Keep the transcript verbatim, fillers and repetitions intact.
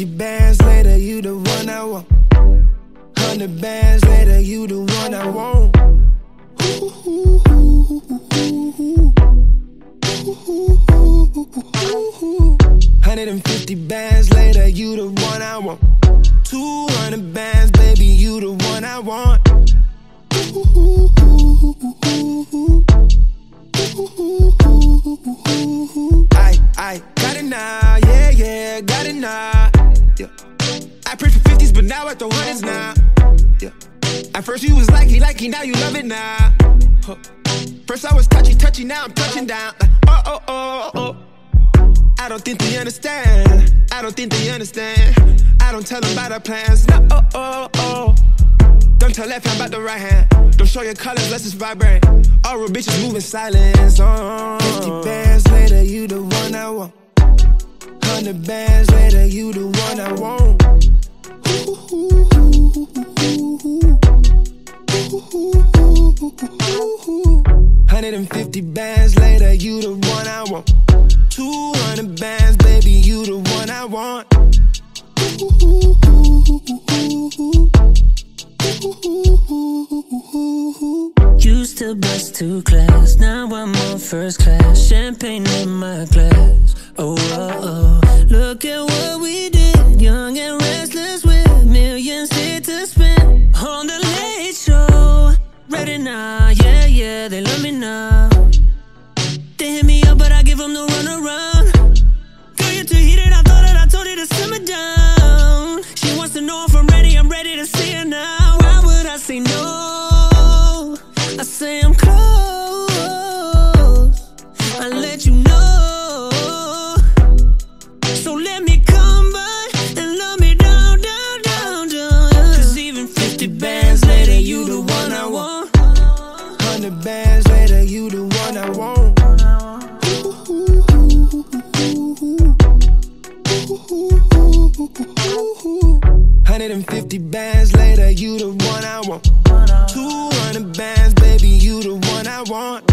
fifty bands later, you the one I want. Hundred bands later, you the one I want. Hundred and fifty bands later, you the one I want. Two hundred bands, baby, you the one I want. I, I got it now, yeah, yeah, got it now. Yeah. I prayed for fifties, but now I throw hundreds now. Yeah. At first you was likey, likey, now you love it now. Huh. First I was touchy, touchy, now I'm touching down. Like, oh, oh, oh, oh. I don't think they understand. I don't think they understand. I don't tell them about our plans. No, oh, oh, oh. Don't tell left hand about the right hand. Don't show your colors unless it's vibrant. All real bitches moving silence. Oh. fifty bands later, you the one I want. Hundred bands later, you the one I want. Hundred and fifty bands later, you the one I want. Two hundred bands, baby, you the one I want. Used to bus to class, now I'm on first class. Champagne in my glass. Oh, oh, oh. Look at what we did. Young and restless with millions here to spend. On the late show. Ready now, yeah, yeah, they love me now. They hit me up, but I give them the runaround. Girl, you're too heated, I thought that I told you to simmer down. She wants to know if I'm ready, I'm ready to see her now. Why would I say no? I say I'm close. I let you know. So let me come by and love me down, down, down, down. Cause even fifty bands later, you the one I want. Hundred bands later, you the one I want. Hundred and fifty bands later, you the one I want. Two hundred bands, baby, you the one I want.